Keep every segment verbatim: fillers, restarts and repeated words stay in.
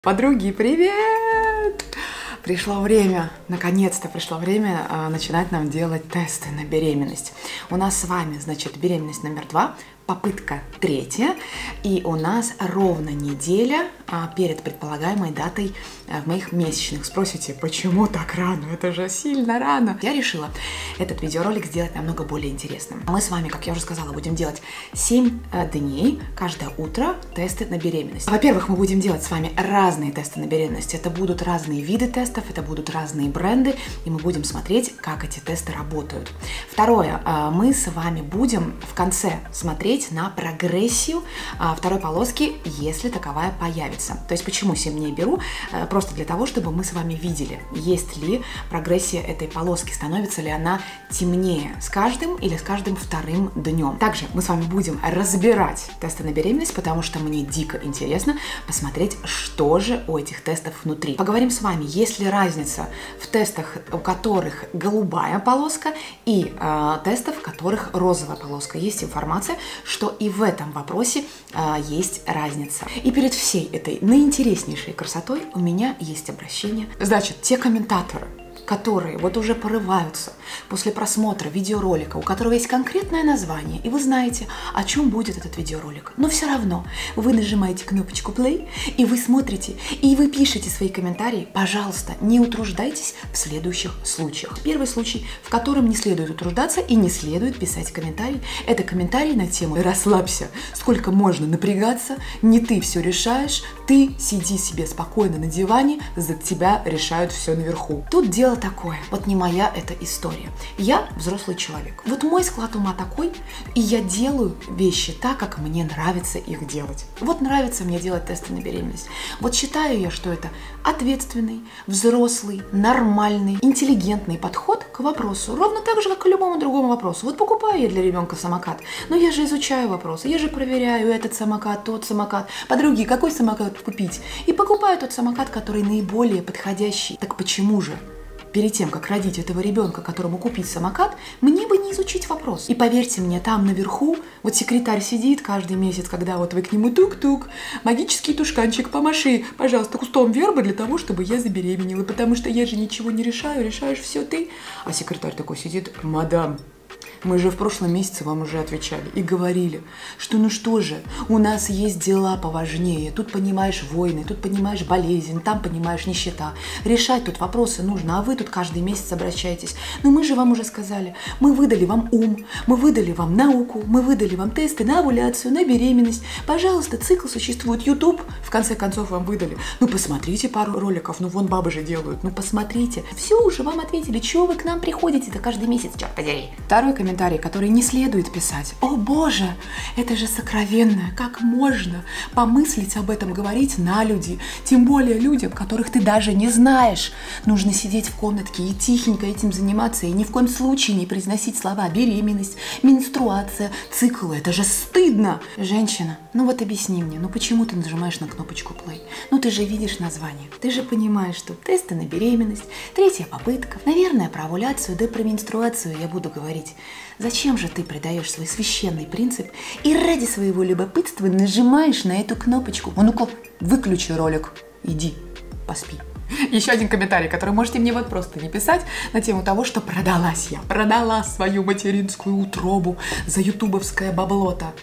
Подруги, привет! Пришло время, наконец-то пришло время э, начинать нам делать тесты на беременность. У нас с вами, значит, беременность номер два, попытка третья, и у нас ровно неделя а, перед предполагаемой датой а, моих месячных. Спросите, почему так рано? Это же сильно рано. Я решила этот видеоролик сделать намного более интересным. Мы с вами, как я уже сказала, будем делать семь а, дней каждое утро тесты на беременность. Во-первых, мы будем делать с вами разные тесты на беременность. Это будут разные виды тестов, это будут разные бренды, и мы будем смотреть, как эти тесты работают. Второе, а, мы с вами будем в конце смотреть на прогрессию а, второй полоски, если таковая появится. То есть почему семь дней беру? А, просто для того, чтобы мы с вами видели, есть ли прогрессия этой полоски, становится ли она темнее с каждым или с каждым вторым днем. Также мы с вами будем разбирать тесты на беременность, потому что мне дико интересно посмотреть, что же у этих тестов внутри. Поговорим с вами, есть ли разница в тестах, у которых голубая полоска, и э, тестов, в которых розовая полоска. Есть информация, что и в этом вопросе а, есть разница. И перед всей этой наинтереснейшей красотой у меня есть обращение. Значит, те комментаторы, которые вот уже порываются после просмотра видеоролика, у которого есть конкретное название, и вы знаете, о чем будет этот видеоролик, но все равно вы нажимаете кнопочку play, и вы смотрите, и вы пишете свои комментарии, пожалуйста, не утруждайтесь в следующих случаях. Первый случай, в котором не следует утруждаться и не следует писать комментарий, это комментарий на тему «Расслабься, сколько можно напрягаться, не ты все решаешь, ты сиди себе спокойно на диване, за тебя решают все наверху». Тут дело такое, вот не моя эта история. Я взрослый человек. Вот мой склад ума такой, и я делаю вещи так, как мне нравится их делать. Вот нравится мне делать тесты на беременность. Вот считаю я, что это ответственный, взрослый, нормальный, интеллигентный подход к вопросу. Ровно так же, как к любому другому вопросу. Вот покупаю я для ребенка самокат, но я же изучаю вопросы, я же проверяю этот самокат, тот самокат. Подруги, какой самокат купить? И покупаю тот самокат, который наиболее подходящий. Так почему же? Перед тем, как родить этого ребенка, которому купить самокат, мне бы не изучить вопрос. И поверьте мне, там наверху вот секретарь сидит каждый месяц, когда вот вы к нему тук-тук, магический тушканчик, помаши, пожалуйста, кустом вербы для того, чтобы я забеременела, потому что я же ничего не решаю, решаешь все ты. А секретарь такой сидит: мадам, мы же в прошлом месяце вам уже отвечали и говорили, что ну что же, у нас есть дела поважнее. Тут, понимаешь, войны, тут, понимаешь, болезнь, там, понимаешь, нищета. Решать тут вопросы нужно, а вы тут каждый месяц обращаетесь. Но мы же вам уже сказали, мы выдали вам ум, мы выдали вам науку, мы выдали вам тесты на овуляцию, на беременность. Пожалуйста, цикл существует, YouTube, в конце концов, вам выдали. Ну, посмотрите пару роликов, ну, вон бабы же делают, ну, посмотрите. Все уже вам ответили, чего вы к нам приходите-то каждый месяц, черт подери. Второй комментарий. Комментарий, который не следует писать. О боже, это же сокровенное, как можно помыслить об этом, говорить на люди, тем более людям, которых ты даже не знаешь. Нужно сидеть в комнатке и тихенько этим заниматься, и ни в коем случае не произносить слова беременность, менструация, цикл. Это же стыдно. Женщина, ну вот объясни мне, ну почему ты нажимаешь на кнопочку play? Ну ты же видишь название, ты же понимаешь, что тесты на беременность, третья попытка, наверное, про овуляцию, да про менструацию я буду говорить. Зачем же ты предаешь свой священный принцип и ради своего любопытства нажимаешь на эту кнопочку? А ну-ка, выключи ролик, иди, поспи. Еще один комментарий, который можете мне вот просто не писать, на тему того, что продалась я, продала свою материнскую утробу за ютубовское баблото.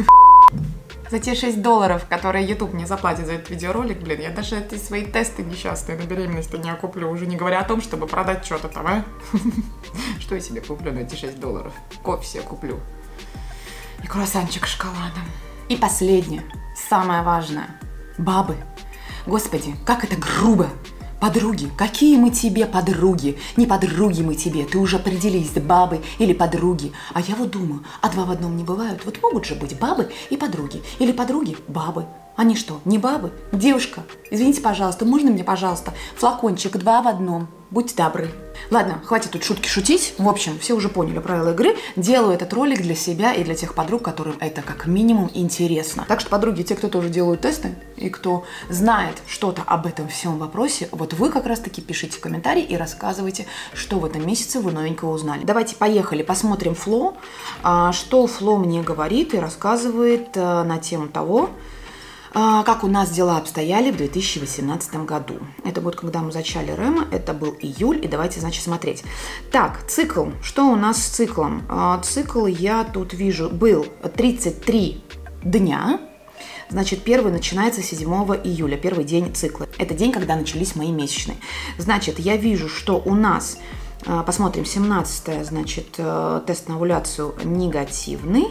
За те шесть долларов, которые YouTube мне заплатит за этот видеоролик, блин, я даже эти свои тесты несчастные на беременность не окуплю, уже не говоря о том, чтобы продать что-то там, а? Что я себе куплю на эти шесть долларов? Кофе себе куплю. И круассанчик с шоколадом. И последнее, самое важное. Бабы. Господи, как это грубо. Подруги, какие мы тебе подруги? Не подруги мы тебе, ты уже определись, бабы или подруги. А я вот думаю, а два в одном не бывают. Вот могут же быть бабы и подруги. Или подруги, бабы. Они что, не бабы? Девушка, извините, пожалуйста, можно мне, пожалуйста, флакончик два в одном? Будьте добры. Ладно, хватит тут шутки шутить. В общем, все уже поняли правила игры. Делаю этот ролик для себя и для тех подруг, которым это как минимум интересно. Так что, подруги, те, кто тоже делают тесты и кто знает что-то об этом всем вопросе, вот вы как раз-таки пишите комментарии и рассказывайте, что в этом месяце вы новенького узнали. Давайте поехали, посмотрим Фло, что Фло мне говорит и рассказывает на тему того, Как у нас дела обстояли в две тысячи восемнадцатом году. Это вот когда мы зачали РЭМа, это был июль, и давайте, значит, смотреть. Так, цикл. Что у нас с циклом? Цикл я тут вижу был тридцать три дня. Значит, первый начинается седьмого июля, первый день цикла. Это день, когда начались мои месячные. Значит, я вижу, что у нас, посмотрим, семнадцатое, значит, тест на овуляцию негативный.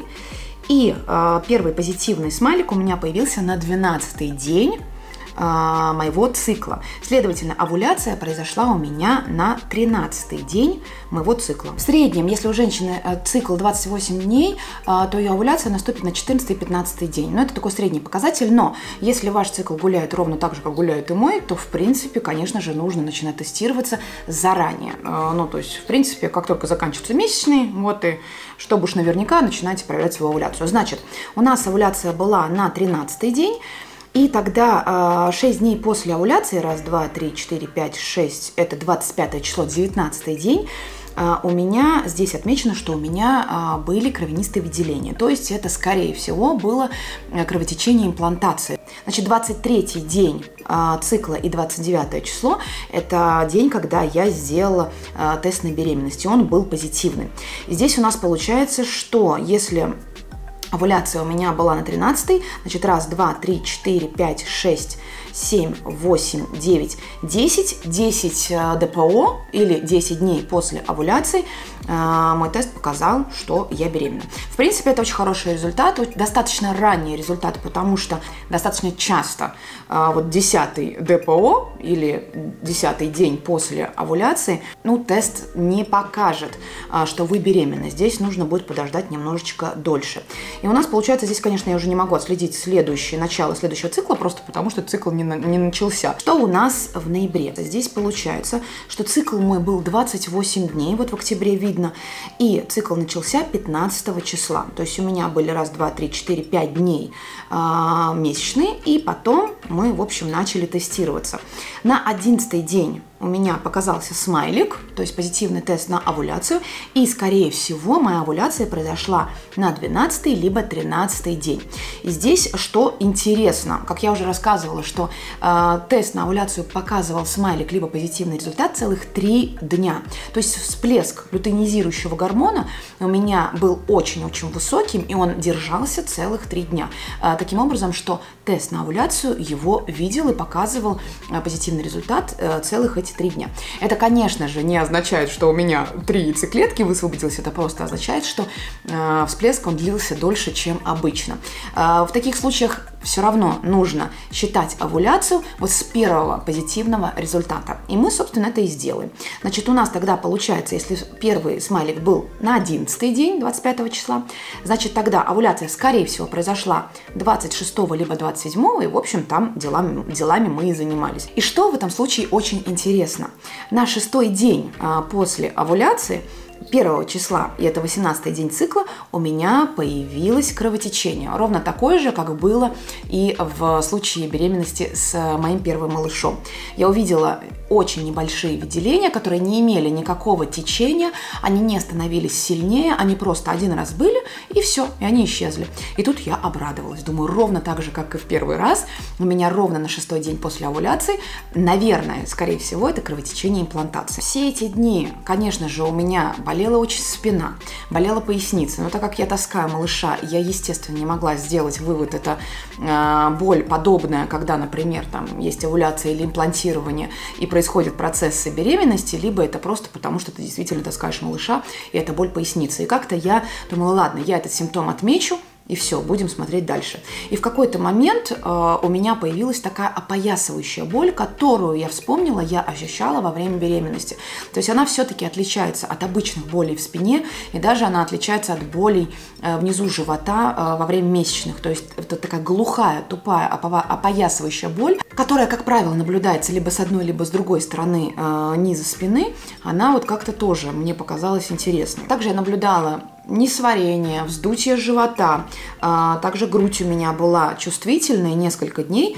И э, первый позитивный смайлик у меня появился на двенадцатый день э, моего цикла. Следовательно, овуляция произошла у меня на тринадцатый день моего цикла. В среднем, если у женщины э, цикл двадцать восемь дней, э, то ее овуляция наступит на четырнадцатый-пятнадцатый день. Но это такой средний показатель. Но если ваш цикл гуляет ровно так же, как гуляет и мой, то, в принципе, конечно же, нужно начинать тестироваться заранее. Э, ну, то есть, в принципе, как только заканчиваются месячные, вот и чтобы уж наверняка начинаете проверять свою овуляцию. Значит, у нас овуляция была на тринадцатый день, и тогда шесть дней после овуляции, раз, два, три, четыре, пять, шесть, это двадцать пятое число, девятнадцатый день, у меня здесь отмечено, что у меня были кровянистые выделения. То есть это, скорее всего, было кровотечение имплантации. Значит, двадцать третий день цикла и двадцать девятое число – это день, когда я сделала тест на беременность, и он был позитивный. И здесь у нас получается, что если овуляция у меня была на тринадцатый, значит, раз, два, три, четыре, пять, шесть, семь, восемь, девять, десять, десять ДПО или десять дней после овуляции мой тест показал, что я беременна. В принципе, это очень хороший результат, достаточно ранний результат, потому что достаточно часто вот десятый ДПО или десятый день после овуляции, ну, тест не покажет, что вы беременны. Здесь нужно будет подождать немножечко дольше. И у нас получается, здесь, конечно, я уже не могу отследить следующее, начало следующего цикла, просто потому что цикл не, на, не начался. Что у нас в ноябре? Здесь получается, что цикл мой был двадцать восемь дней, вот в октябре видно, и цикл начался пятнадцатого числа. То есть у меня были раз, два, три, четыре, пять дней э, месячные, и потом мы, в общем, начали тестироваться. На одиннадцатый день у меня показался смайлик, то есть позитивный тест на овуляцию, и, скорее всего, моя овуляция произошла на двенадцатый либо тринадцатый день. И здесь что интересно, как я уже рассказывала, что э, тест на овуляцию показывал смайлик либо позитивный результат целых три дня. То есть всплеск лютеинизирующего гормона у меня был очень-очень высоким, и он держался целых три дня. Э, таким образом, что тест на овуляцию его видел и показывал э, позитивный результат э, целых эти три дня. Это, конечно же, не означает, что у меня три яйцеклетки высвободилось, это просто означает, что э, всплеск он длился дольше, чем обычно. Э, в таких случаях все равно нужно считать овуляцию вот с первого позитивного результата. И мы, собственно, это и сделаем. Значит, у нас тогда получается, если первый смайлик был на одиннадцатый день, двадцать пятого числа, значит, тогда овуляция, скорее всего, произошла двадцать шестого либо двадцать седьмого, и, в общем, там делами, делами мы и занимались. И что в этом случае очень интересно? На шестой день а, после овуляции, первого числа, и это восемнадцатый день цикла, у меня появилось кровотечение. Ровно такое же, как было и в случае беременности с моим первым малышом. Я увидела очень небольшие выделения, которые не имели никакого течения, они не становились сильнее, они просто один раз были, и все, и они исчезли. И тут я обрадовалась. Думаю, ровно так же, как и в первый раз, у меня ровно на шестой день после овуляции, наверное, скорее всего, это кровотечение имплантации. Все эти дни, конечно же, у меня болела очень спина, болела поясница, но так как я таскаю малыша, я, естественно, не могла сделать вывод, это э, боль подобная, когда, например, там есть овуляция или имплантирование, и происходят процессы беременности, либо это просто потому, что ты действительно таскаешь малыша, и это боль поясницы. И как-то я думала, ладно, я этот симптом отмечу, и все, будем смотреть дальше. И в какой-то момент э, у меня появилась такая опоясывающая боль, которую я вспомнила, я ощущала во время беременности. То есть она все-таки отличается от обычных болей в спине, и даже она отличается от болей э, внизу живота э, во время месячных. То есть это такая глухая, тупая, опоясывающая боль, которая, как правило, наблюдается либо с одной, либо с другой стороны э, низа спины. Она вот как-то тоже мне показалась интересной. Также я наблюдала несварение, вздутие живота, а, также грудь у меня была чувствительной несколько дней.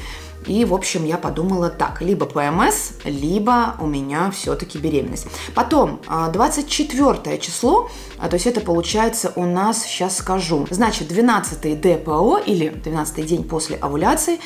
И, в общем, я подумала так, либо ПМС, либо у меня все-таки беременность. Потом, двадцать четвёртое число, то есть это получается у нас, сейчас скажу, значит, двенадцатый ДПО или двенадцатый день после овуляции,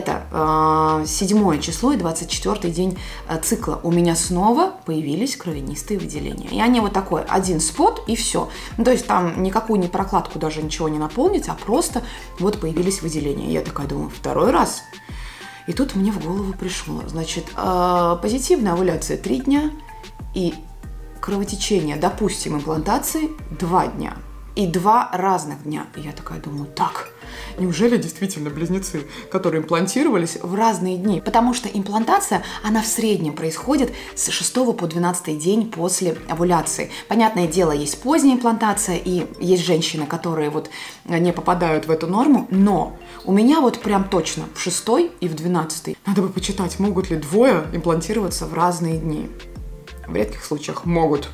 это седьмое число и двадцать четвёртый день цикла. У меня снова появились кровянистые выделения. И они вот такой, один спот и все. Ну, то есть там никакую не прокладку, даже ничего не наполнить, а просто вот появились выделения. Я такая думаю, второй раз. И тут мне в голову пришло, значит, э, позитивная овуляция три дня и кровотечение, допустим, имплантации два дня. И два разных дня. И я такая думаю, так, неужели действительно близнецы, которые имплантировались в разные дни? Потому что имплантация, она в среднем происходит с шестого по двенадцатый день после овуляции. Понятное дело, есть поздняя имплантация, и есть женщины, которые вот не попадают в эту норму, но у меня вот прям точно в шестой и в двенадцатый. Надо бы почитать, могут ли двое имплантироваться в разные дни. В редких случаях могут.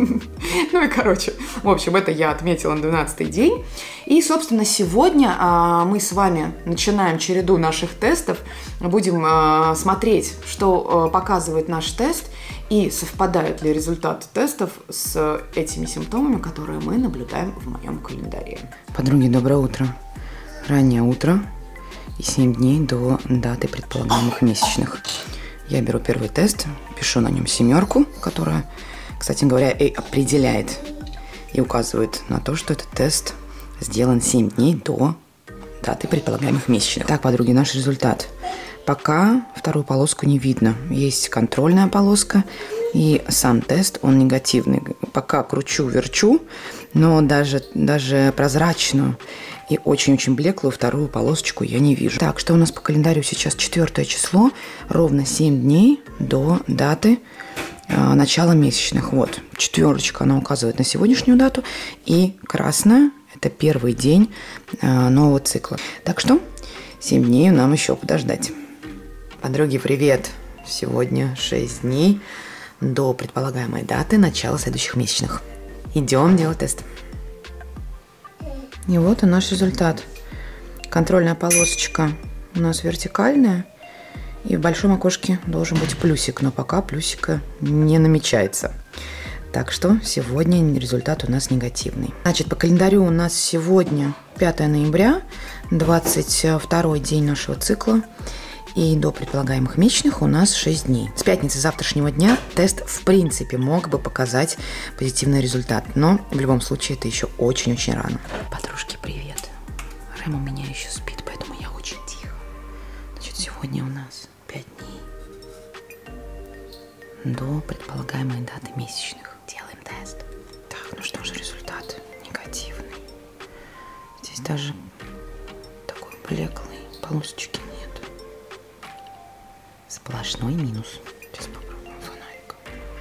Ну и короче, в общем, это я отметила на двенадцатый день. И, собственно, сегодня а, мы с вами начинаем череду наших тестов. Будем а, смотреть, что а, показывает наш тест и совпадают ли результаты тестов с этими симптомами, которые мы наблюдаем в моем календаре. Подруги, доброе утро. Раннее утро и семь дней до даты предполагаемых месячных. Я беру первый тест, пишу на нем семерку, которая, кстати говоря, и определяет и указывает на то, что этот тест сделан семь дней до даты предполагаемых месячных. Так, подруги, наш результат. Пока вторую полоску не видно. Есть контрольная полоска и сам тест, он негативный. Пока кручу-верчу, но даже, даже прозрачную и очень-очень блеклую вторую полосочку я не вижу. Так, что у нас по календарю сейчас? Четвертое число, ровно семь дней до даты э, начала месячных. Вот, четверочка, она указывает на сегодняшнюю дату, и красная – это первый день э, нового цикла. Так что семь дней нам еще подождать. Подруги, привет! Сегодня шесть дней до предполагаемой даты начала следующих месячных. Идем делать тест. И вот и наш результат. Контрольная полосочка у нас вертикальная. И в большом окошке должен быть плюсик. Но пока плюсика не намечается. Так что сегодня результат у нас негативный. Значит, по календарю у нас сегодня пятое ноября, двадцать второй день нашего цикла. И до предполагаемых месячных у нас шесть дней. С пятницы завтрашнего дня тест в принципе мог бы показать позитивный результат. Но в любом случае это еще очень-очень рано. Подружки, привет. Рэм у меня еще спит, поэтому я очень тихо. Значит, сегодня у нас пять дней до предполагаемой даты месячных. Делаем тест. Так, ну что же, результат негативный. Здесь даже такой блеклой полосочки нет. Сплошной минус. Сейчас попробуем фонариком.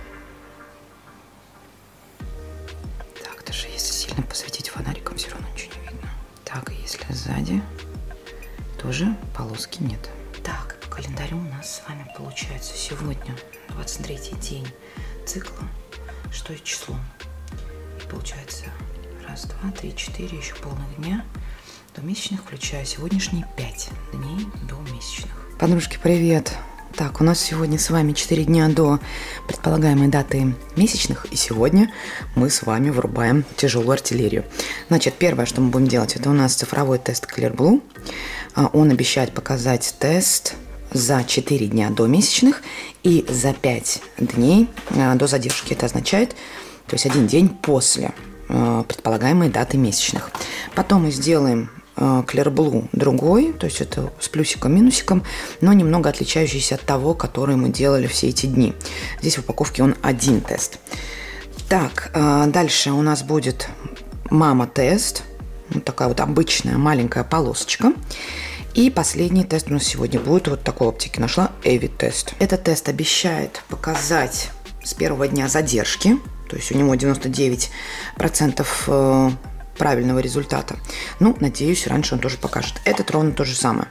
Так, даже если сильно посветить фонариком, все равно ничего не видно. Так, и если сзади, тоже полоски нет. Так, по календарю у нас с вами получается сегодня двадцать третий день цикла, шестое число. И получается раз, два, три, четыре, еще полных дня до месячных, включая сегодняшние пять дней до месячных. Подружки, привет! Так, у нас сегодня с вами четыре дня до предполагаемой даты месячных, и сегодня мы с вами врубаем тяжелую артиллерию. Значит, первое, что мы будем делать, это у нас цифровой тест Clearblue. Он обещает показать тест за четыре дня до месячных и за пять дней до задержки. Это означает, то есть один день после предполагаемой даты месячных. Потом мы сделаем Clearblue другой, то есть это с плюсиком-минусиком, но немного отличающийся от того, который мы делали все эти дни. Здесь в упаковке он один тест. Так, дальше у нас будет мама-тест, вот такая вот обычная маленькая полосочка. И последний тест у нас сегодня будет, вот такой оптики нашла, Эви-тест. Этот тест обещает показать с первого дня задержки, то есть у него девяносто девять процентов правильного результата. Ну, надеюсь, раньше он тоже покажет. Этот ровно то же самое.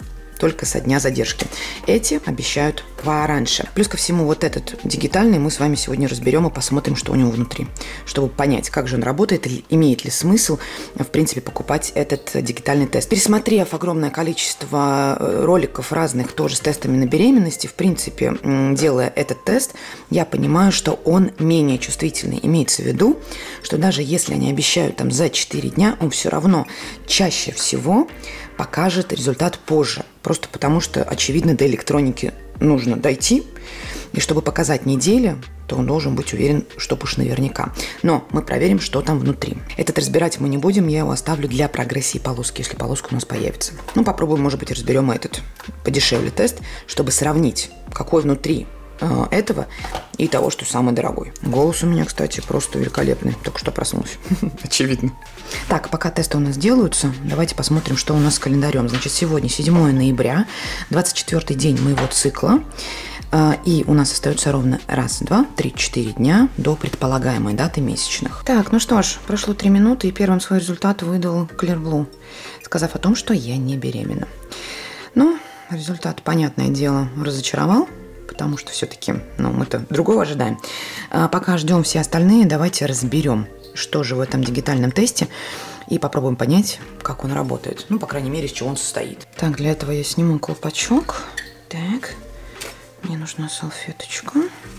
только со дня задержки. Эти обещают пораньше. Плюс ко всему, вот этот дигитальный мы с вами сегодня разберем и посмотрим, что у него внутри, чтобы понять, как же он работает, и имеет ли смысл, в принципе, покупать этот дигитальный тест. Пересмотрев огромное количество роликов разных тоже с тестами на беременности, в принципе, делая этот тест, я понимаю, что он менее чувствительный. Имеется в виду, что даже если они обещают там за четыре дня, он все равно чаще всего покажет результат позже. Просто потому что, очевидно, до электроники нужно дойти. И чтобы показать недели, то он должен быть уверен, что уж наверняка. Но мы проверим, что там внутри. Этот разбирать мы не будем, я его оставлю для прогрессии полоски, если полоска у нас появится. Ну, попробуем, может быть, разберем этот подешевле тест, чтобы сравнить, какой внутри э, этого и того, что самый дорогой. Голос у меня, кстати, просто великолепный. Только что проснулся. Очевидно. Так, пока тесты у нас делаются, давайте посмотрим, что у нас с календарем. Значит, сегодня седьмое ноября, двадцать четвёртый день моего цикла. И у нас остается ровно раз, два, три, четыре дня до предполагаемой даты месячных. Так, ну что ж, прошло три минуты, и первым свой результат выдал Clearblue, сказав о том, что я не беременна. Ну, результат, понятное дело, разочаровал, потому что все-таки, ну, мы-то другого ожидаем. А пока ждем все остальные, давайте разберем, что же в этом дигитальном тесте, и попробуем понять, как он работает. Ну, по крайней мере, из чего он состоит. Так, для этого я сниму колпачок. Так. Мне нужна салфеточка.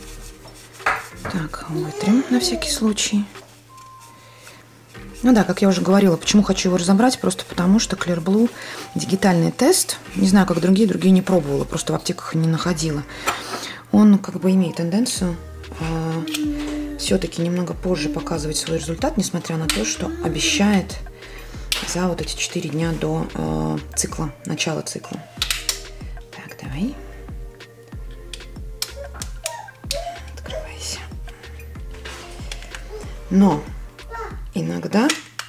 Так, вытрем на всякий случай. Ну да, как я уже говорила, почему хочу его разобрать, просто потому что Clearblue дигитальный тест, не знаю, как другие, другие не пробовала, просто в аптеках не находила. Он как бы имеет тенденцию э, все-таки немного позже показывать свой результат, несмотря на то, что обещает за вот эти четыре дня до э, цикла, начала цикла. Так, давай. Но иногда,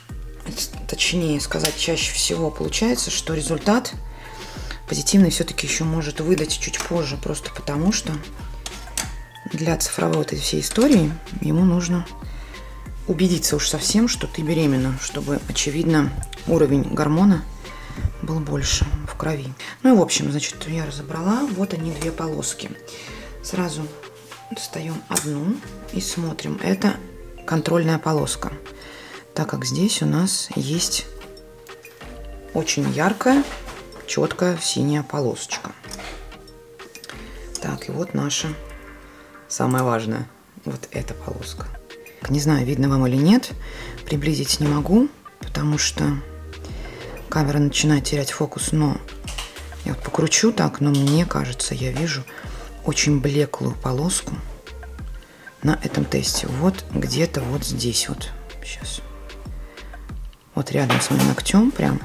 точнее сказать, чаще всего получается, что результат позитивный все-таки еще может выдать чуть позже, просто потому что для цифровой вот этой всей истории ему нужно убедиться уж совсем, что ты беременна, чтобы, очевидно, уровень гормона был больше в крови. Ну и в общем, значит, я разобрала. Вот они, две полоски. Сразу достаем одну и смотрим. Это контрольная полоска, так как здесь у нас есть очень яркая, четкая синяя полосочка. Так, и вот наша самая важная, вот эта полоска. Не знаю, видно вам или нет, приблизить не могу, потому что камера начинает терять фокус, но я вот покручу так, но мне кажется, я вижу очень блеклую полоску на этом тесте. Вот где-то вот здесь вот. Сейчас. Вот рядом с моим ногтем прям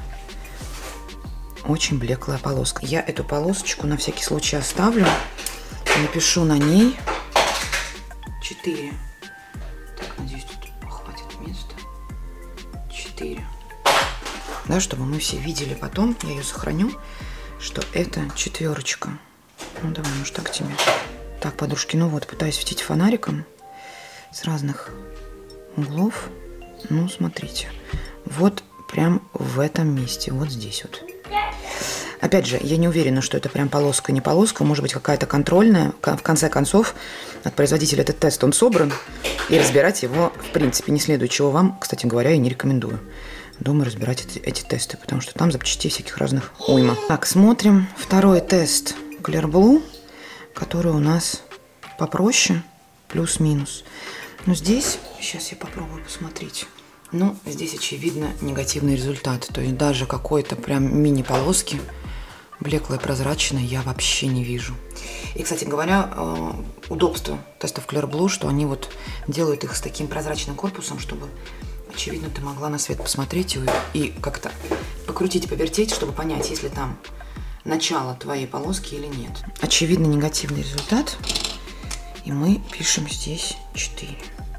очень блеклая полоска. Я эту полосочку на всякий случай оставлю. Напишу на ней четыре. Так, надеюсь, тут хватит места. четыре. Да, чтобы мы все видели потом. Я ее сохраню, что это четверочка. Ну, давай, может, так тебе. Так, подружки, ну вот, пытаюсь светить фонариком с разных углов. Ну, смотрите. Вот прям в этом месте, вот здесь вот. Опять же, я не уверена, что это прям полоска, не полоска. Может быть, какая-то контрольная. В конце концов, от производителя этот тест, он собран. И разбирать его, в принципе, не следует, чего вам, кстати говоря, я не рекомендую. Дома разбирать эти, эти тесты, потому что там запчастей всяких разных уйма. Так, смотрим второй тест Clearblue, который у нас попроще, плюс-минус. Но здесь, сейчас я попробую посмотреть. Ну, здесь, очевидно, негативный результат. То есть даже какой-то прям мини-полоски, блеклой, прозрачной, я вообще не вижу. И, кстати говоря, удобство тестов Clearblue, что они вот делают их с таким прозрачным корпусом, чтобы, очевидно, ты могла на свет посмотреть и, и как-то покрутить, повертеть, чтобы понять, есть ли там начало твоей полоски или нет. Очевидно, негативный результат. И мы пишем здесь четыре.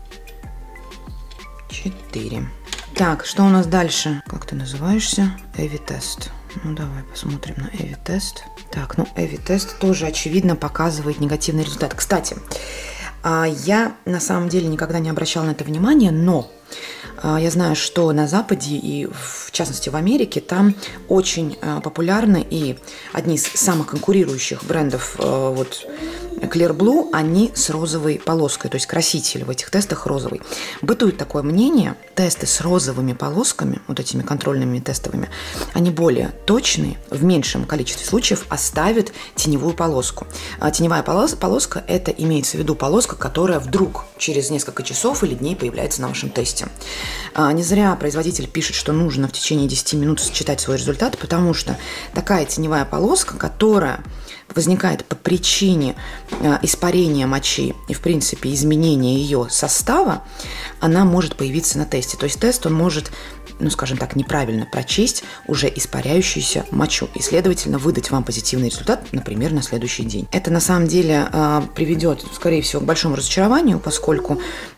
четыре. Так, что у нас дальше? Как ты называешься? Эви-тест. Ну, давай посмотрим на Эви-тест. Так, ну, Эви-тест тоже, очевидно, показывает негативный результат. Кстати, я на самом деле никогда не обращала на это внимания, но Я знаю, что на Западе и в частности в Америке там очень популярны и одни из самых конкурирующих брендов вот Clear Blue, они с розовой полоской, то есть краситель в этих тестах розовый. Бытует такое мнение, тесты с розовыми полосками, вот этими контрольными тестовыми, они более точные, в меньшем количестве случаев оставят теневую полоску. А теневая полос, полоска – это имеется в виду полоска, которая вдруг через несколько часов или дней появляется на вашем тесте. А не зря производитель пишет, что нужно в течение десяти минут считать свой результат, потому что такая теневая полоска, которая возникает по причине испарения мочи и, в принципе, изменения ее состава, она может появиться на тесте. То есть тест, он может, ну, скажем так, неправильно прочесть уже испаряющуюся мочу и, следовательно, выдать вам позитивный результат, например, на следующий день. Это, на самом деле, приведет, скорее всего, к большому разочарованию, поскольку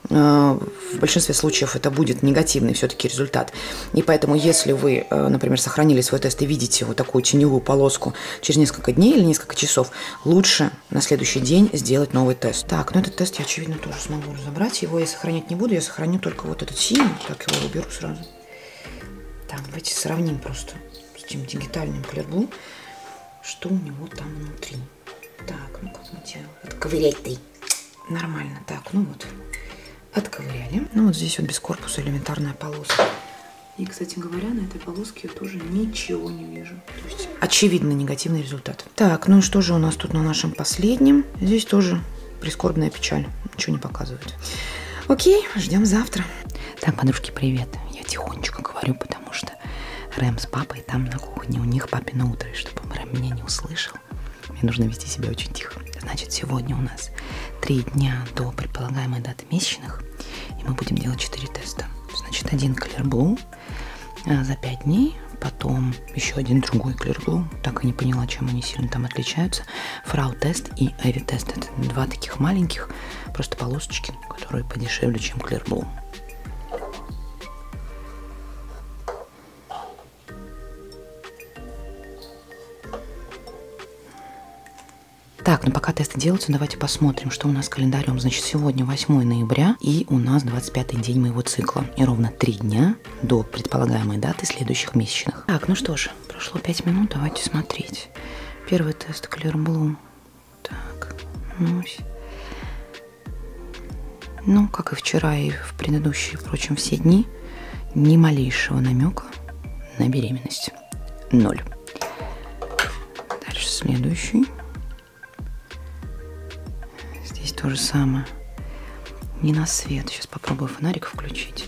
в большинстве случаев это будет негативный все-таки результат. И поэтому, если вы, например, сохранили свой тест и видите вот такую теневую полоску через несколько дней или несколько часов, лучше на следующий день сделать новый тест. Так, ну этот тест я, очевидно, тоже смогу разобрать. Его я сохранять не буду, я сохраню только вот этот синий. Так, его уберу сразу. Так, давайте сравним просто с этим дигитальным Clear Blue, что у него там внутри. Так, ну как мы делаем? Отковырять-то. Нормально. Так, ну вот. Отковыряли. Ну вот здесь вот без корпуса элементарная полоска. И, кстати говоря, на этой полоске я тоже ничего не вижу. То есть очевидно негативный результат. Так, ну и что же у нас тут на нашем последнем? Здесь тоже прискорбная печаль. Ничего не показывает. Окей, ждем завтра. Так, подружки, привет. Я тихонечко говорю, потому что Рэм с папой там на кухне. У них папино утро, и чтобы Рэм меня не услышал, мне нужно вести себя очень тихо. Значит, сегодня у нас три дня до предполагаемой даты месячных, и мы будем делать четыре теста. Значит, один Clear Blue за пять дней, потом еще один другой Clear Blue, так и не поняла, чем они сильно там отличаются, Фрау-тест и Эви-тест. Это два таких маленьких, просто полосочки, которые подешевле, чем Clear Blue. Так, ну пока тесты делаются, давайте посмотрим, что у нас с календарем. Значит, сегодня восьмое ноября, и у нас двадцать пятый день моего цикла. И ровно три дня до предполагаемой даты следующих месячных. Так, ну что ж, прошло пять минут, давайте смотреть. Первый тест Clear Blue. Так, ну, ну, как и вчера, и в предыдущие, впрочем, все дни, ни малейшего намека на беременность. Ноль. Дальше следующий. Здесь то же самое. Не на свет. Сейчас попробую фонарик включить.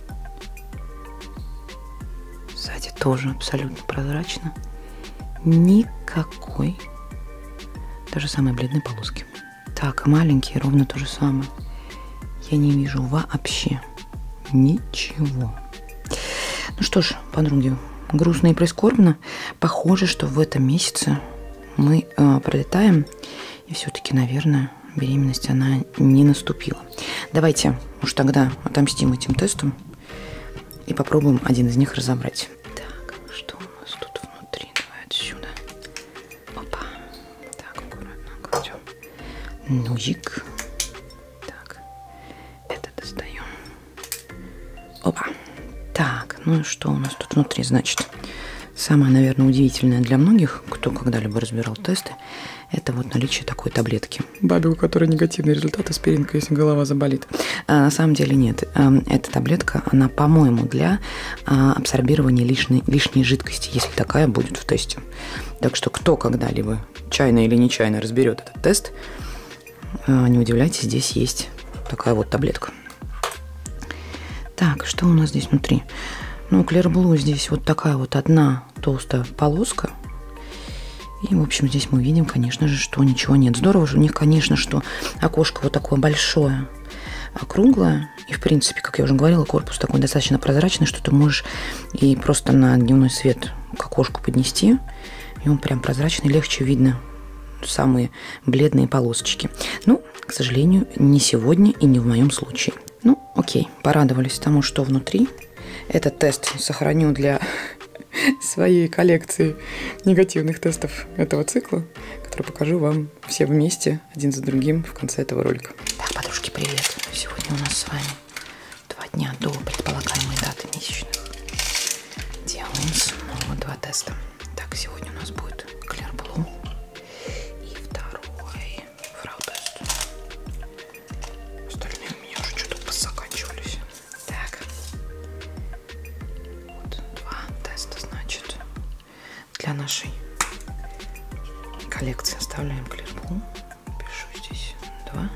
Сзади тоже абсолютно прозрачно. Никакой даже самой бледной полоски. Так, маленькие ровно то же самое. Я не вижу вообще ничего. Ну что ж, подруги, грустно и прискорбно. Похоже, что в этом месяце мы э, пролетаем. И все-таки, наверное, беременность, она не наступила. Давайте уж тогда отомстим этим тестам и попробуем один из них разобрать. Так, что у нас тут внутри? Давай отсюда. Опа. Так, аккуратно кладем. Ножик. Так, это достаем. Опа. Так, ну и что у нас тут внутри? Значит, самое, наверное, удивительное для многих, кто когда-либо разбирал тесты, это вот наличие такой таблетки. Бабе, у которой негативный результат, аспиринка, если голова заболит. А на самом деле нет. Эта таблетка, она, по-моему, для абсорбирования лишней, лишней жидкости, если такая будет в тесте. Так что кто когда-либо чайно или нечаянно разберет этот тест, не удивляйтесь, здесь есть такая вот таблетка. Так, что у нас здесь внутри? Ну, Clear Blue здесь вот такая вот одна толстая полоска. И, в общем, здесь мы видим, конечно же, что ничего нет. Здорово же у них, конечно, что окошко вот такое большое, округлое. И, в принципе, как я уже говорила, корпус такой достаточно прозрачный, что ты можешь и просто на дневной свет к окошку поднести. И он прям прозрачный, легче видно самые бледные полосочки. Ну, к сожалению, не сегодня и не в моем случае. Ну, окей, порадовались тому, что внутри. Этот тест сохраню для своей коллекции негативных тестов этого цикла, который покажу вам все вместе, один за другим, в конце этого ролика. Так, подружки, привет! Сегодня у нас с вами два дня до предполагаемой даты месячных делаем снова два теста. Так, сегодня у нас будет Clear Blue и второй фрау-тест. Остальные у меня уже что-то позаканчивались. Так, вот два теста, значит, для нашей коллекции оставляем Clear Blue. Пишу здесь два.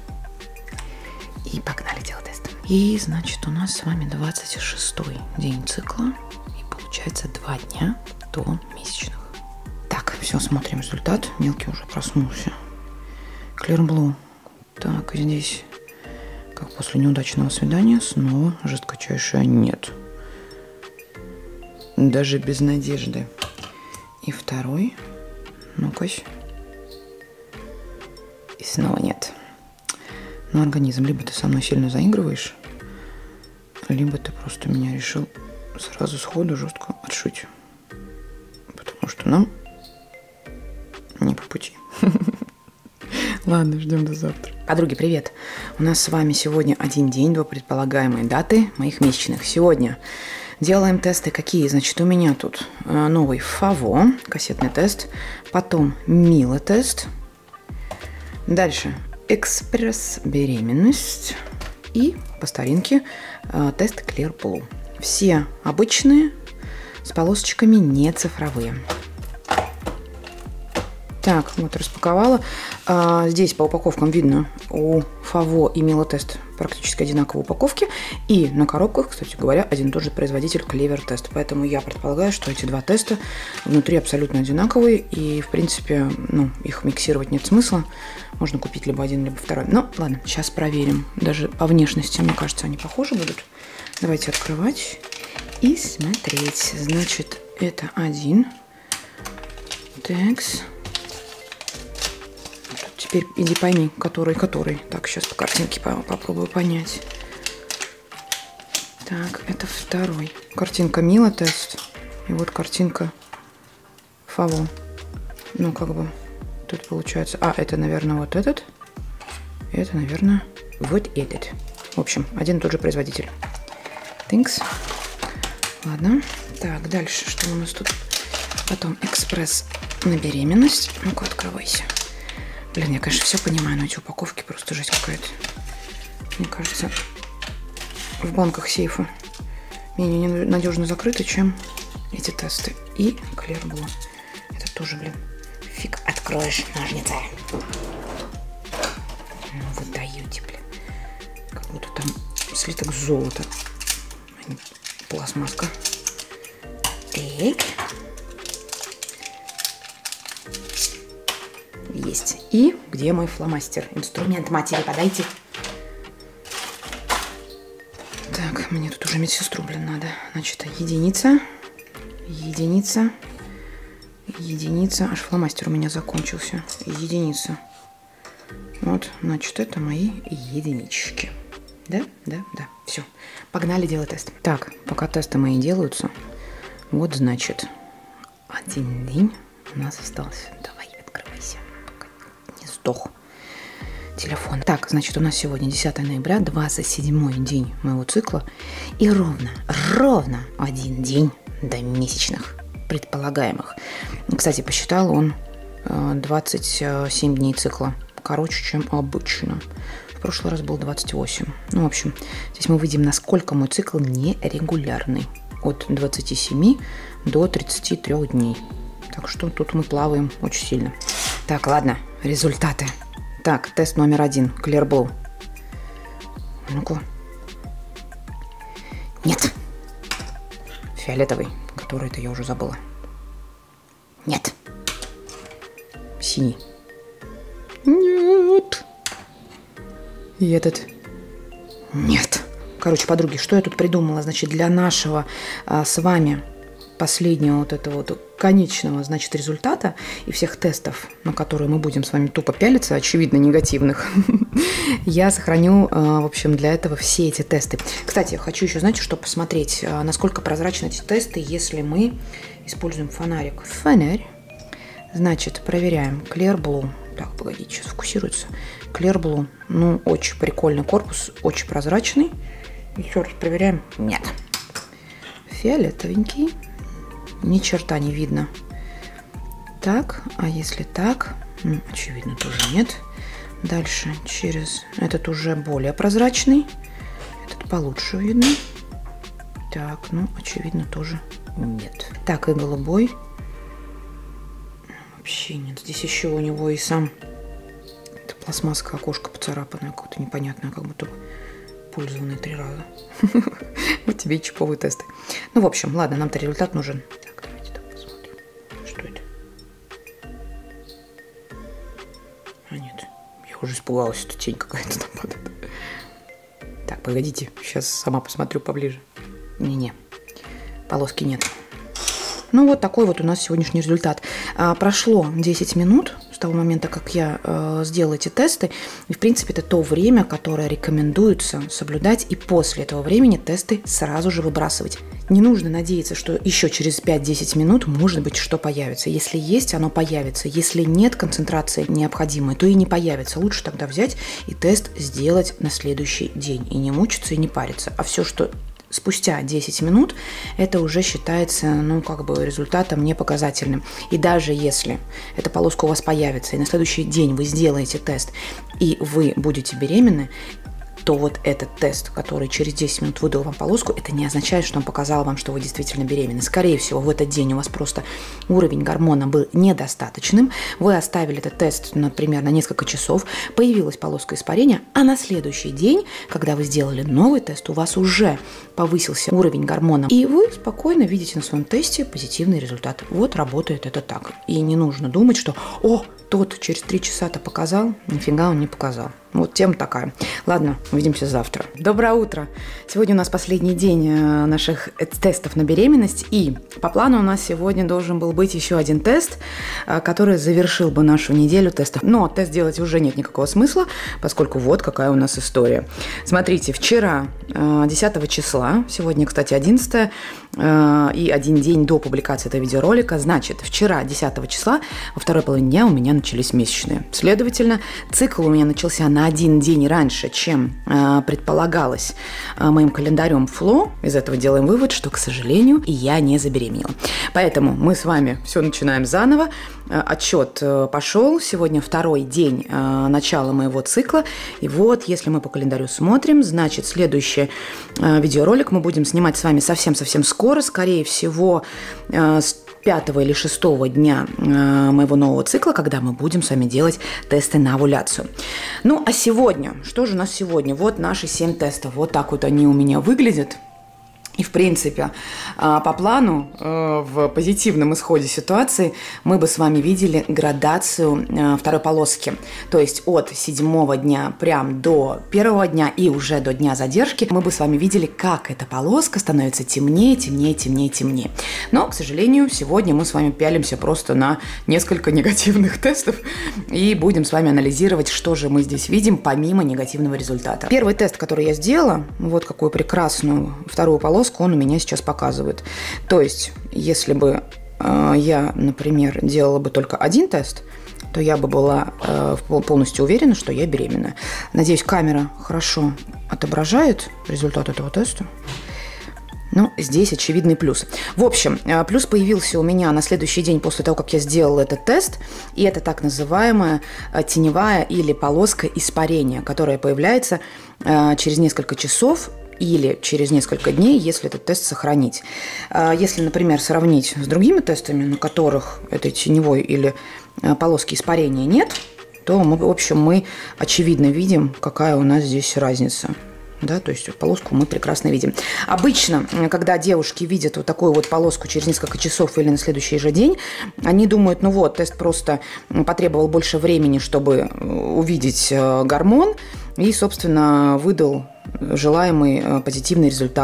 И погнали делать тест. И, значит, у нас с вами двадцать шестой день цикла. И получается два дня до месячных. Так, все, смотрим результат. Мелкий уже проснулся. Clear Blue. Так, и здесь, как после неудачного свидания, снова жесткочайшая нет. Даже без надежды. И второй. Ну-ка. И снова нет. Ну, организм, либо ты со мной сильно заигрываешь, либо ты просто меня решил сразу сходу жестко отшить. Потому что нам не по пути. Ладно, ждем до завтра. Подруги, привет! У нас с вами сегодня один день до предполагаемой даты моих месячных. Сегодня делаем тесты какие? Значит, у меня тут новый Фаво, кассетный тест, потом Мила тест, дальше экспресс-беременность и по старинке э, тест Clear Blue. Все обычные, с полосочками, не цифровые. Так, вот распаковала. А, здесь по упаковкам видно, у Фаво и Мила тест практически одинаковые упаковки. И на коробках, кстати говоря, один и тот же производитель Clever тест. Поэтому я предполагаю, что эти два теста внутри абсолютно одинаковые. И, в принципе, ну, их миксировать нет смысла. Можно купить либо один, либо второй. Ну, ладно, сейчас проверим. Даже по внешности, мне кажется, они похожи будут. Давайте открывать и смотреть. Значит, это один. Такс. Теперь иди пойми, который, который. Так, сейчас по картинке попробую понять. Так, это второй. Картинка Мила тест. И вот картинка Фаво. Ну, как бы, тут получается... А, это, наверное, вот этот. Это, наверное, вот этот. В общем, один и тот же производитель. Thanks. Ладно. Так, дальше, что у нас тут? Потом экспресс на беременность. Ну-ка, открывайся. Блин, я, конечно, все понимаю, но эти упаковки просто жесть какая-то. Мне кажется, в банках сейфа менее надежно закрыты, чем эти тесты. И Clear Blue. Это тоже, блин, фиг откроешь ножницы. Ну, вы даете, блин. Как будто там слиток золота, а не пластмасска. Так. Есть. И где мой фломастер? Инструмент матери подайте. Так, мне тут уже медсестру, блин, надо. Значит, единица, единица, единица. Аж фломастер у меня закончился. Единица. Вот, значит, это мои единички. Да, да, да. Все. Погнали делать тест. Так, пока тесты мои делаются, вот, значит, один день у нас остался. Давай, открывайся. Сдох телефон. Так, значит, у нас сегодня десятое ноября, двадцать седьмой день моего цикла. И ровно, ровно один день до месячных предполагаемых. Кстати, посчитал он двадцать семь дней цикла. Короче, чем обычно. В прошлый раз был двадцать восемь. Ну, в общем, здесь мы видим, насколько мой цикл нерегулярный. От двадцати семи до тридцати трёх дней. Так что тут мы плаваем очень сильно. Так, ладно, результаты. Так, тест номер один. Clear Blue. Ну-ка. Нет. Фиолетовый, который-то я уже забыла. Нет. Синий. Нет. И этот. Нет. Короче, подруги, что я тут придумала? Значит, для нашего а, с вами последнего вот этого вот конечного, значит, результата и всех тестов, на которые мы будем с вами тупо пялиться, очевидно, негативных, я сохраню, в общем, для этого все эти тесты. Кстати, хочу еще, знаете, что посмотреть, насколько прозрачны эти тесты, если мы используем фонарик. Фонарь. Значит, проверяем. Clear Blue. Так, погодите, сейчас фокусируется. Clear Blue. Ну, очень прикольный корпус, очень прозрачный. Еще раз проверяем. Нет. Фиолетовенький. Ни черта не видно. Так, а если так? Ну, очевидно, тоже нет. Дальше через... Этот уже более прозрачный. Этот получше видно. Так, ну, очевидно, тоже нет. Так, и голубой. Вообще нет. Здесь еще у него и сам... Это пластмасска, окошко поцарапанное, какое-то непонятное, как будто пользованное три раза. Вот тебе и чиповые тесты. Ну, в общем, ладно, нам-то результат нужен. Так, давайте так посмотрим. Что это? А, нет. Я уже испугалась, что тень какая-то там падает. Так, погодите, сейчас сама посмотрю поближе. Не-не, полоски нет. Ну, вот такой вот у нас сегодняшний результат. А, прошло десять минут с того момента, как я э, сделала эти тесты. И, в принципе, это то время, которое рекомендуется соблюдать. И после этого времени тесты сразу же выбрасывать. Не нужно надеяться, что еще через пять-десять минут, может быть, что появится. Если есть, оно появится. Если нет концентрации необходимой, то и не появится. Лучше тогда взять и тест сделать на следующий день. И не мучиться, и не париться. А все, что... Спустя десять минут это уже считается, ну, как бы результатом непоказательным. И даже если эта полоска у вас появится, и на следующий день вы сделаете тест, и вы будете беременны, то вот этот тест, который через десять минут выдал вам полоску, это не означает, что он показал вам, что вы действительно беременны. Скорее всего, в этот день у вас просто уровень гормона был недостаточным. Вы оставили этот тест, например, на несколько часов, появилась полоска испарения, а на следующий день, когда вы сделали новый тест, у вас уже повысился уровень гормона, и вы спокойно видите на своем тесте позитивный результат. Вот работает это так. И не нужно думать, что «О, тот через три часа-то показал», нифига он не показал. Вот тема такая. Ладно, увидимся завтра. Доброе утро! Сегодня у нас последний день наших тестов на беременность. И по плану у нас сегодня должен был быть еще один тест, который завершил бы нашу неделю тестов. Но тест делать уже нет никакого смысла, поскольку вот какая у нас история. Смотрите, вчера, десятого числа, сегодня, кстати, одиннадцатое, и один день до публикации этого видеоролика, значит, вчера, десятого числа, во второй половине дня у меня начались месячные. Следовательно, цикл у меня начался на один день раньше, чем э, предполагалось э, моим календарем ФЛО. Из этого делаем вывод, что, к сожалению, и я не забеременела. Поэтому мы с вами все начинаем заново. Э, отчет э, пошел. Сегодня второй день э, начала моего цикла. И вот, если мы по календарю смотрим, значит, следующий э, видеоролик мы будем снимать с вами совсем-совсем скоро. Скорее всего, э, с пятого или шестого дня э, моего нового цикла, когда мы будем с вами делать тесты на овуляцию. Ну, а сегодня, что же у нас сегодня? Вот наши семь тестов. Вот так вот они у меня выглядят. И, в принципе, по плану, в позитивном исходе ситуации, мы бы с вами видели градацию второй полоски. То есть от седьмого дня прям до первого дня и уже до дня задержки мы бы с вами видели, как эта полоска становится темнее, темнее, темнее, темнее. Но, к сожалению, сегодня мы с вами пялимся просто на несколько негативных тестов и будем с вами анализировать, что же мы здесь видим помимо негативного результата. Первый тест, который я сделала, вот какую прекрасную вторую полоску, он у меня сейчас показывает. То есть, если бы э, я, например, делала бы только один тест, то я бы была э, полностью уверена, что я беременна. Надеюсь, камера хорошо отображает результат этого теста. Ну, здесь очевидный плюс. В общем, плюс появился у меня на следующий день после того, как я сделала этот тест. И это так называемая теневая или полоска испарения, которая появляется э, через несколько часов или через несколько дней, если этот тест сохранить. Если, например, сравнить с другими тестами, на которых этой теневой или полоски испарения нет, то, мы, в общем, мы очевидно видим, какая у нас здесь разница. Да, то есть полоску мы прекрасно видим. Обычно, когда девушки видят вот такую вот полоску через несколько часов или на следующий же день, они думают, ну вот, тест просто потребовал больше времени, чтобы увидеть гормон, и, собственно, выдал желаемый позитивный результат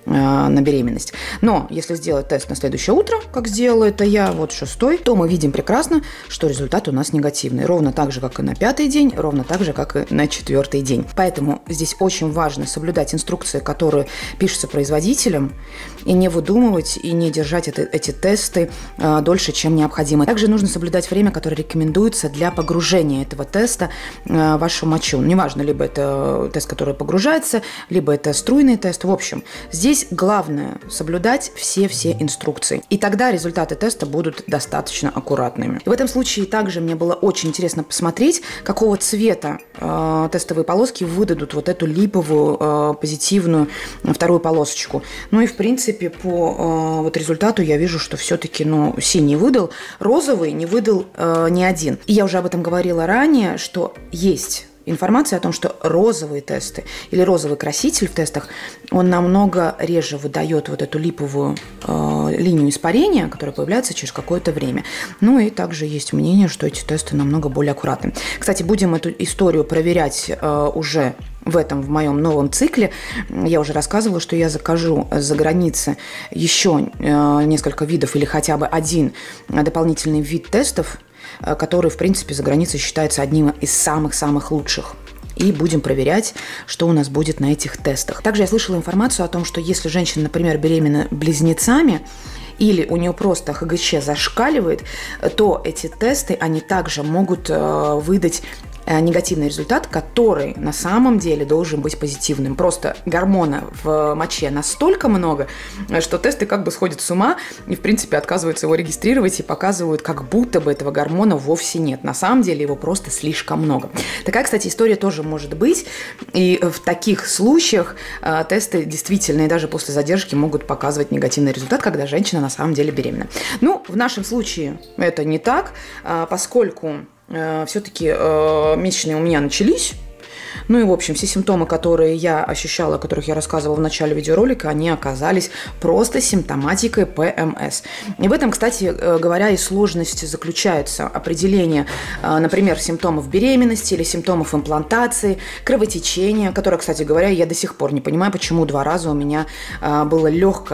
на беременность. Но если сделать тест на следующее утро, как сделала это я, вот шестой, то мы видим прекрасно, что результат у нас негативный. Ровно так же, как и на пятый день, ровно так же, как и на четвертый день. Поэтому здесь очень важно соблюдать инструкции, которые пишутся производителем, и не выдумывать, и не держать это, эти тесты а, дольше, чем необходимо. Также нужно соблюдать время, которое рекомендуется для погружения этого теста а, в вашу мочу. Неважно, либо это тест, который погружается, либо это струйный тест. В общем, здесь Здесь главное соблюдать все-все инструкции. И тогда результаты теста будут достаточно аккуратными. И в этом случае также мне было очень интересно посмотреть, какого цвета э, тестовые полоски выдадут вот эту липовую э, позитивную вторую полосочку. Ну и в принципе по э, вот результату я вижу, что все-таки ну, синий выдал, розовый не выдал э, ни один. И я уже об этом говорила ранее, что есть информация о том, что розовые тесты или розовый краситель в тестах, он намного реже выдает вот эту липовую э, линию испарения, которая появляется через какое-то время. Ну и также есть мнение, что эти тесты намного более аккуратны. Кстати, будем эту историю проверять э, уже в этом, в моем новом цикле. Я уже рассказывала, что я закажу за границей еще э, несколько видов или хотя бы один дополнительный вид тестов, который, в принципе, за границей считается одним из самых-самых лучших. И будем проверять, что у нас будет на этих тестах. Также я слышала информацию о том, что если женщина, например, беременна близнецами, или у нее просто ха гэ че зашкаливает, то эти тесты, они также могут выдать негативный результат, который на самом деле должен быть позитивным. Просто гормона в моче настолько много, что тесты как бы сходят с ума и, в принципе, отказываются его регистрировать и показывают, как будто бы этого гормона вовсе нет. На самом деле его просто слишком много. Такая, кстати, история тоже может быть. И в таких случаях э, тесты действительно и даже после задержки могут показывать негативный результат, когда женщина на самом деле беременна. Ну, в нашем случае это не так, э, поскольку все-таки э, месячные у меня начались. Ну и, в общем, все симптомы, которые я ощущала, о которых я рассказывала в начале видеоролика, они оказались просто симптоматикой пэ эм эс. И в этом, кстати говоря, и сложность заключается. Определение, например, симптомов беременности или симптомов имплантации, кровотечения, которое, кстати говоря, я до сих пор не понимаю, почему два раза у меня было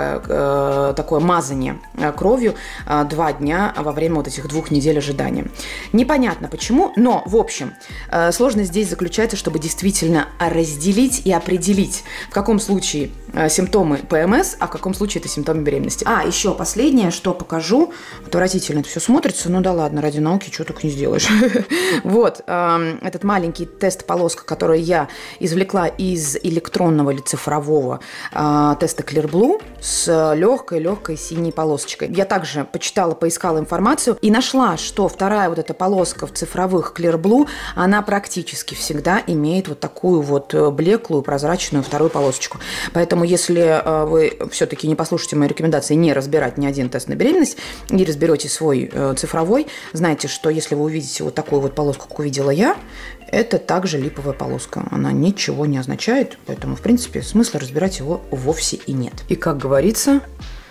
легкое такое мазание кровью два дня во время вот этих двух недель ожидания. Непонятно почему, но, в общем, сложность здесь заключается, чтобы действительно действительно разделить и определить, в каком случае симптомы пэ эм эс, а в каком случае это симптомы беременности. А, еще последнее, что покажу. Отвратительно это все смотрится. Ну да ладно, ради науки что только не сделаешь. Вот, этот маленький тест-полоска, который я извлекла из электронного или цифрового теста Clearblue с легкой-легкой синей полосочкой. Я также почитала, поискала информацию и нашла, что вторая вот эта полоска в цифровых Clearblue, она практически всегда имеет вот такую вот блеклую, прозрачную вторую полосочку. Поэтому, если вы все-таки не послушаете мои рекомендации не разбирать ни один тест на беременность и разберете свой цифровой, знайте, что если вы увидите вот такую вот полоску, как увидела я, это также липовая полоска. Она ничего не означает, поэтому, в принципе, смысла разбирать его вовсе и нет. И, как говорится,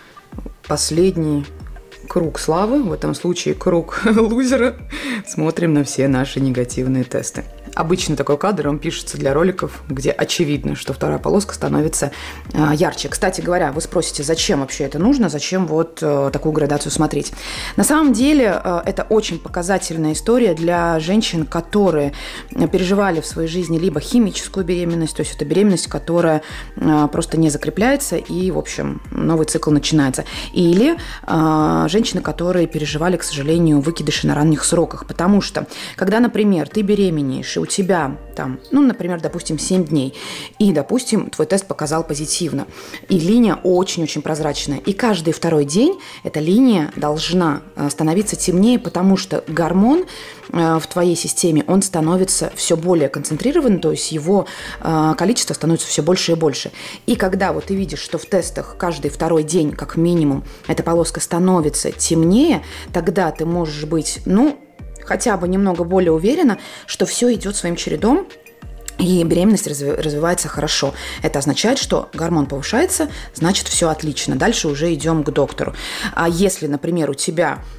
последний круг славы, в этом случае круг лузера, смотрим на все наши негативные тесты. Обычно такой кадр, он пишется для роликов, где очевидно, что вторая полоска становится э, ярче. Кстати говоря, вы спросите, зачем вообще это нужно, зачем вот э, такую градацию смотреть. На самом деле э, это очень показательная история для женщин, которые переживали в своей жизни либо химическую беременность, то есть это беременность, которая э, просто не закрепляется и, в общем, новый цикл начинается. Или э, женщины, которые переживали, к сожалению, выкидыши на ранних сроках. Потому что, когда, например, ты беременеешь, и у тебя там, ну, например, допустим, семь дней, и, допустим, твой тест показал позитивно, и линия очень-очень прозрачная, и каждый второй день эта линия должна становиться темнее, потому что гормон в твоей системе, он становится все более концентрирован, то есть его количество становится все больше и больше. И когда вот ты видишь, что в тестах каждый второй день, как минимум, эта полоска становится темнее, тогда ты можешь быть, ну, хотя бы немного более уверена, что все идет своим чередом, и беременность развивается хорошо. Это означает, что гормон повышается, значит, все отлично. Дальше уже идем к доктору. А если, например, у тебя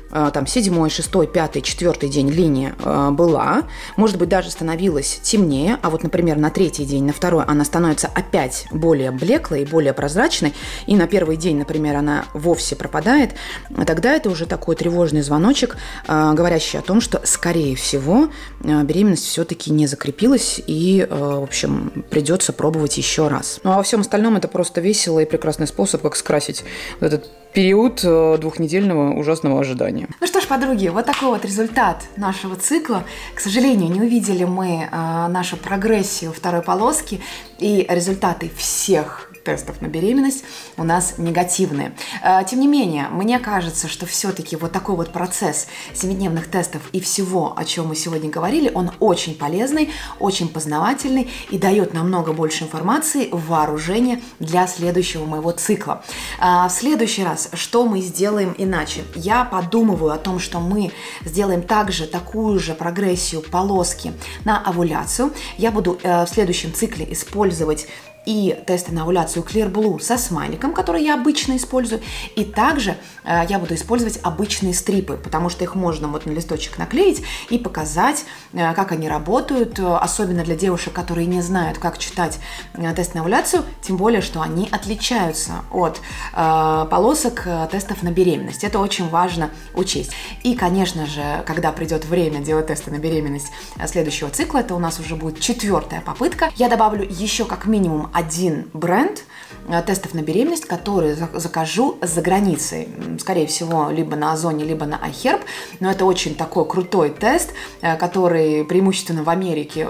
там седьмой, шестой, пятый, четвертый день линия была, может быть, даже становилась темнее, а вот, например, на третий день, на второй она становится опять более блеклой, более прозрачной, и на первый день, например, она вовсе пропадает, тогда это уже такой тревожный звоночек, говорящий о том, что, скорее всего, беременность все-таки не закрепилась, и, в общем, придется пробовать еще раз. Ну, а во всем остальном это просто весело и прекрасный способ, как скрасить вот этот период двухнедельного ужасного ожидания. Ну что ж, подруги, вот такой вот результат нашего цикла. К сожалению, не увидели мы э, нашу прогрессию второй полоски, и результаты всех тестов на беременность у нас негативные. Тем не менее, мне кажется, что все-таки вот такой вот процесс семидневных тестов и всего, о чем мы сегодня говорили, он очень полезный, очень познавательный и дает намного больше информации в вооружение для следующего моего цикла. В следующий раз, что мы сделаем иначе? Я подумываю о том, что мы сделаем также такую же прогрессию полоски на овуляцию. Я буду в следующем цикле использовать и тесты на овуляцию Clear Blue со смайликом, который я обычно использую, и также э, я буду использовать обычные стрипы, потому что их можно вот на листочек наклеить и показать, э, как они работают, э, особенно для девушек, которые не знают, как читать э, тест на овуляцию, тем более, что они отличаются от э, полосок э, тестов на беременность. Это очень важно учесть. И, конечно же, когда придет время делать тесты на беременность следующего цикла, это у нас уже будет четвертая попытка, я добавлю еще как минимум один бренд тестов на беременность, которые закажу за границей. Скорее всего, либо на Озоне, либо на iHerb. Но это очень такой крутой тест, который преимущественно в Америке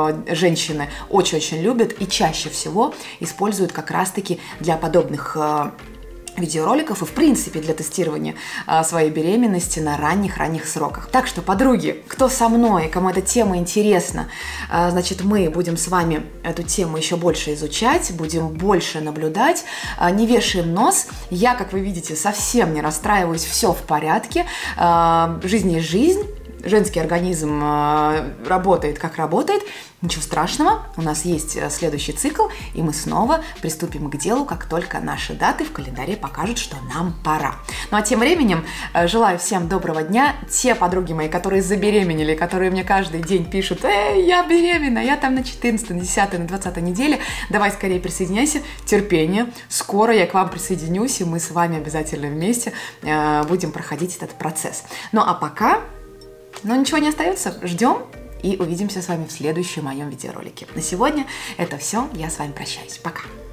женщины очень-очень любят и чаще всего используют как раз-таки для подобных видеороликов и, в принципе, для тестирования а, своей беременности на ранних-ранних сроках. Так что, подруги, кто со мной, кому эта тема интересна, а, значит, мы будем с вами эту тему еще больше изучать, будем больше наблюдать, а, не вешаем нос. Я, как вы видите, совсем не расстраиваюсь, все в порядке, а, жизнь есть жизнь. Женский организм э, работает, как работает. Ничего страшного, у нас есть следующий цикл, и мы снова приступим к делу, как только наши даты в календаре покажут, что нам пора. Ну а тем временем э, желаю всем доброго дня. Те подруги мои, которые забеременели, которые мне каждый день пишут: «Эй, я беременна, я там на четырнадцатой, на десятой, на двадцатой неделе, давай скорее присоединяйся». Терпение, скоро я к вам присоединюсь, и мы с вами обязательно вместе э, будем проходить этот процесс. Ну а пока... Но ничего не остается, ждем и увидимся с вами в следующем моем видеоролике. На сегодня это все, я с вами прощаюсь, пока!